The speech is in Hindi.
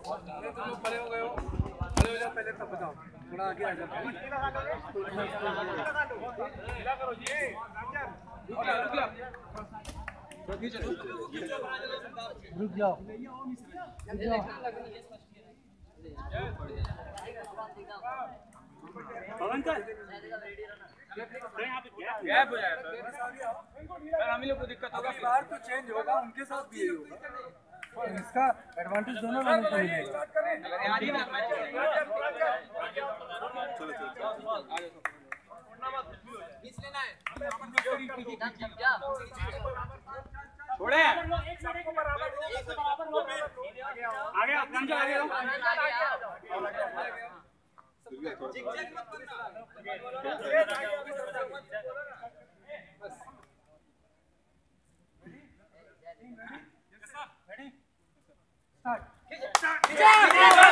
तुम लोग खड़े हो गए हो, खड़े हो जाओ पहले तब बताओ, थोड़ा आगे आ जाओ। रुक जाओ। गैप हो जाएगा सर, हम ही लोग को दिक्कत होगा। स्टार तो चेंज होगा, उनके साथ भी यही होगा। इसका एडवांटेज दोनों लोगों को मिलेगा। छोड़े आगे स्टार्ट।